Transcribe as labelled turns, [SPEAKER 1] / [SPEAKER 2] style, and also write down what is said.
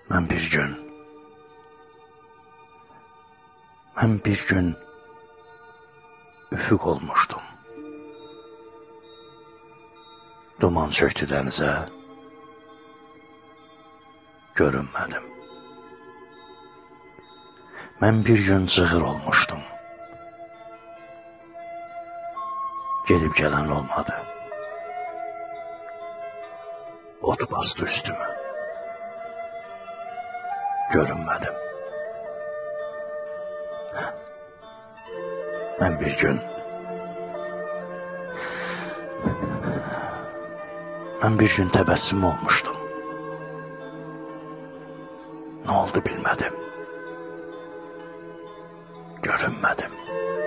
[SPEAKER 1] Mən bir gün üfüq olmuşdum. Duman çöktü dənizə, görünmədim. Mən bir gün cığır olmuşdum. Gedib gələn olmadı. Ot bastı üstümü. Görünmədim. Mən bir gün təbəssüm olmuşdum. Nə oldu bilmədim. Görünmədim.